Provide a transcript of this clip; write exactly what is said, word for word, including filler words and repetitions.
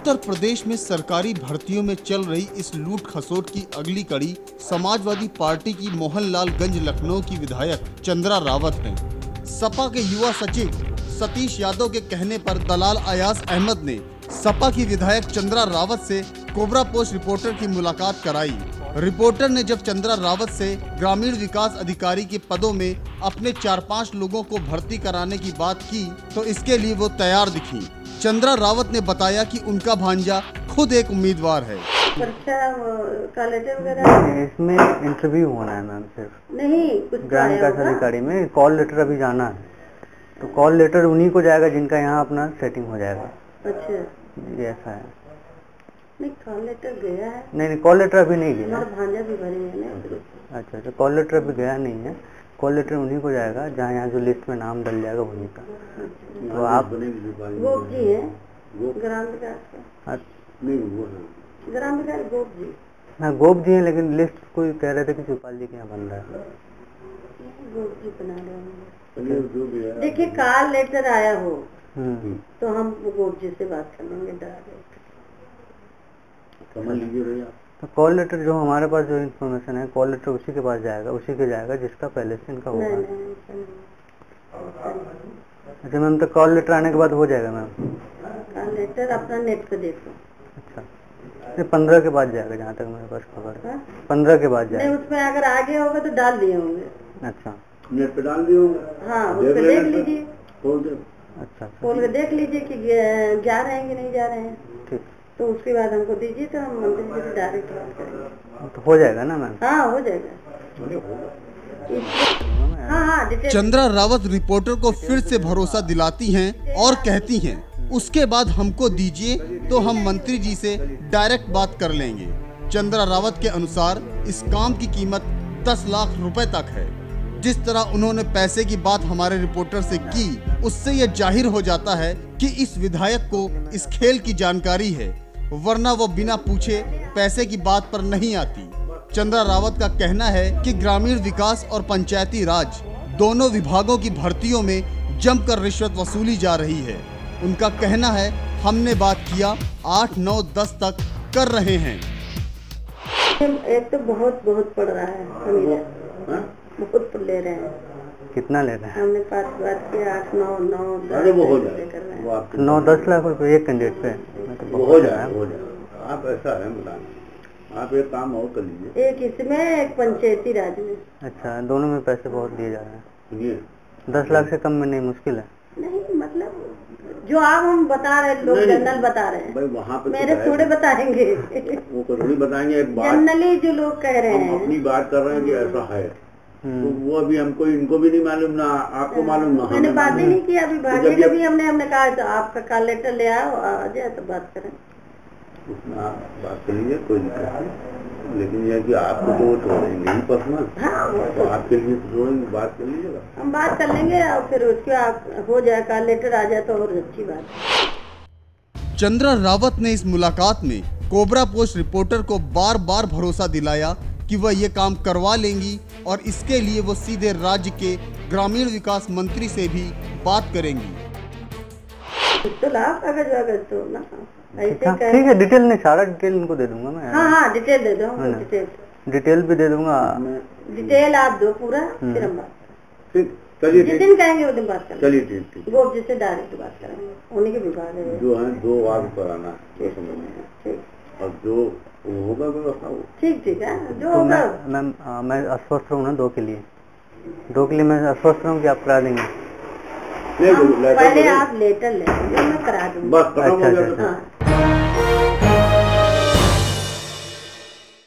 उत्तर प्रदेश में सरकारी भर्तियों में चल रही इस लूट खसोट की अगली कड़ी समाजवादी पार्टी की मोहनलालगंज लखनऊ की विधायक चंद्रा रावत हैं। सपा के युवा सचिव सतीश यादव के कहने पर दलाल अयाज अहमद ने सपा की विधायक चंद्रा रावत से कोबरा पोस्ट रिपोर्टर की मुलाकात कराई। रिपोर्टर ने जब चंद्रा रावत से ग्रामीण विकास अधिकारी के पदों में अपने चार पाँच लोगों को भर्ती कराने की बात की तो इसके लिए वो तैयार दिखी। चंद्रा रावत ने बताया कि उनका भांजा खुद एक उम्मीदवार है। परीक्षा का लेटर वगैरह इसमें इंटरव्यू होना है मैम, सिर्फ नहीं कुछ ग्राम विकास अधिकारी में कॉल लेटर अभी जाना है, तो कॉल लेटर उन्हीं को जाएगा जिनका यहाँ अपना सेटिंग हो जाएगा। अच्छा ये ऐसा है। नहीं कॉल लेटर गया है? नहीं नहीं कॉल लेटर अभी नहीं गया। हमारा भांजा भी भरे हैं ना। अच्छा अच्छा कॉल लेटर अभी गया नहीं है, कॉल लेटर उन्हीं को जाएगा जहाँ यहाँ जो लिस्ट में नाम डल जाएगा उन्हीं का। तो आप गोप जी है ग्राम विकास का? नहीं ग्राम विकास गोप जी। हाँ गोप जी है, लेकिन लिस्ट कोई कह रहे थे कि शिवपाल जी के यहाँ बन रहा है। गोप जी बना रहे हैं। देखिए कॉल लेटर आया हो तो हम गोप जी से बात कर लेंगे डायरेक्ट। तो कॉल लेटर जो हमारे पास जो इन्फॉर्मेशन है कॉल लेटर उसी के पास जाएगा, उसी के जाएगा जिसका पहले से इनका होगा। अच्छा मैम, तो कॉल लेटर आने के बाद हो जाएगा मैम? कॉल लेटर अपना नेट पे देखो। अच्छा पंद्रह के बाद जाएगा जहाँ तक मेरे पास खबर है। पंद्रह के बाद जाएगा। उसमें अगर आगे होगा तो डाल दिए होंगे। अच्छा नेट पे डाल दिए होंगे। हाँ उस पे देख लीजिए, खोल दे। अच्छा खोल के देख लीजिए कि जा रहे हैं कि नहीं जा रहे हैं। ठीक, तो उसके बाद हमको दीजिए तो हम मंत्री जी से डायरेक्ट बात करेंगे। तो हो जाएगा ना मैम? हाँ हो जाएगा। हाँ हाँ। चंद्रा रावत रिपोर्टर को फिर से भरोसा दिलाती हैं और कहती हैं उसके बाद हमको दीजिए तो हम मंत्री जी से डायरेक्ट बात कर लेंगे। चंद्रा रावत के अनुसार इस काम की कीमत दस लाख रुपए तक है। जिस तरह उन्होंने पैसे की बात हमारे रिपोर्टर से की उससे यह जाहिर हो जाता है कि इस विधायक को इस खेल की जानकारी है, वरना वो बिना पूछे पैसे की बात पर नहीं आती। चंद्रा रावत का कहना है कि ग्रामीण विकास और पंचायती राज दोनों विभागों की भर्तियों में जमकर रिश्वत वसूली जा रही है। उनका कहना है हमने बात किया आठ नौ दस तक कर रहे हैं। एक तो बहुत बहुत पड़ रहा है, बहुत ले रहे हैं। कितना ले रहे हैं? हमने पाँच बात किया आठ नौ नौ अरे वो हो जाए नौ दस लाख रुपए एक कैंडिडेट पे तो हो जाए हो जाए। आप ऐसा है बताना, आप एक काम और कर लीजिए, एक इसमें एक पंचायती राज में। अच्छा दोनों में पैसे बहुत दिए जा रहे हैं। सुनिए दस लाख से कम में नहीं, मुश्किल है। नहीं मतलब जो आप हम बता रहे लोग जनरल बता रहे हैं भाई, वहाँ पे मेरे थोड़े बताएंगे वो थोड़ी बताएंगे। एक बात जनरली जो लोग कह रहे हैं अपनी बात कर रहे हैं कि ऐसा है, तो वो अभी हमको इनको भी नहीं मालूम ना आपको मालूम ना। मैंने बात ही नहीं की अभी भाग्य का भी हमने हमने कहा तो आपका कॉल लेटर ले आओ आ जाए तो बात करें। उसमें आप बात कर लीजिए, कोई दिक्कत नहीं, लेकिन यह कि आपको तो छोड़ेंगे ही पर्सनल। हाँ तो आपके लिए छोड़ेंगे, बात कर लीजिएगा। हम बात कर लेंगे और फिर उसके आप हो जाए कॉल लेटर आ जाए तो और अच्छी बात। चंद्रा रावत ने इस मुलाकात में कोबरा पोस्ट रिपोर्टर को बार बार भरोसा दिलाया कि वह ये काम करवा लेंगी और इसके लिए वो सीधे राज्य के ग्रामीण विकास मंत्री से भी बात करेंगी। तो लाभ कागज वागज तो ना ठीक है, डिटेल नहीं, सारा डिटेल इनको दे दूंगा मैं। हाँ हाँ डिटेल दे दो, डिटेल डिटेल भी दे दूंगा। डिटेल आप दो पूरा, फिर हम बात ठीक। चलिए जिस दिन कहेंगे उस दिन बात करेंगे। चलिए ठीक ठीक। गोप जी से डायरेक्ट बात करेंगे, उन्हीं के विभाग है जो है दो वार कराना है समझ लीजिए, और जो होगा व्यवस्था वो ठीक ठीक है जो तो होगा। मैम मैं अस्वस्थ रहूँ ना दो के लिए, दो के लिए मैं अस्वस्थ रहूँ कि आप करा देंगे? पहले आप लेटर ले मैं करा दूंगी। बस। अच्छा अच्छा।